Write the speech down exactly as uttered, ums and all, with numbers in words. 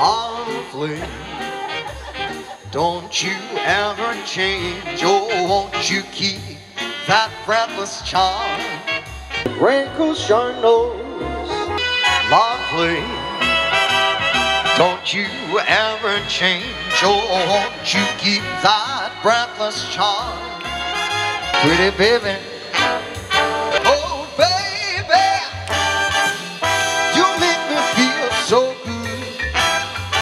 lovely. Don't you ever change, oh, won't you keep that breathless charm? Wrinkles your nose, lovely. Don't you ever change, oh, won't you keep that breathless charm? Pretty baby,